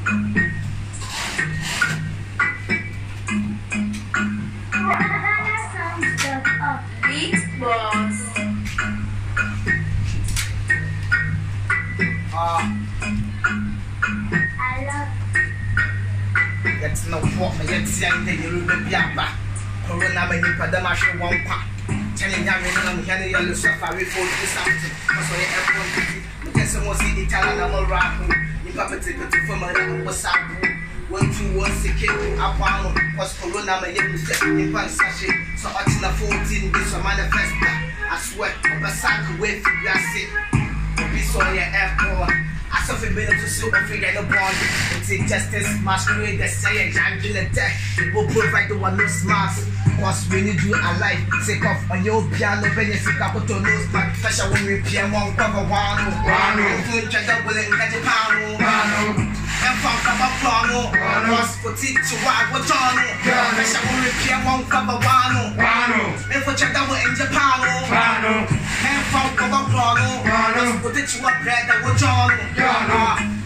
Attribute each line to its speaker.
Speaker 1: Beat box. I love.
Speaker 2: That's no fault, but yet saying that you will be up. Corona may be Padamash one part. Telling young Henry yellow safari for something. So everyone can someone see Italian rap. You probably take it from a what's up. 1 2 1 second upon was Corona may be in one sachet. So I think the 14 this a manifest. I swear, I'm a sack away from your seat. Be so your airport. I suffer been to sue a figure no bond. It's injustice, masquerade, they say a jungle attack. It will provide the one no smarts. Cause we need you alive. Take off on your piano, benefit capital to lose, but special when we piano one cover one. Food check up with it, catch a pound. And from cover plano. Ross for teach to walk with John. Special when we piano one cover one. And for check up with Japan. And from cover plano. Ross for teach you what bread that was John.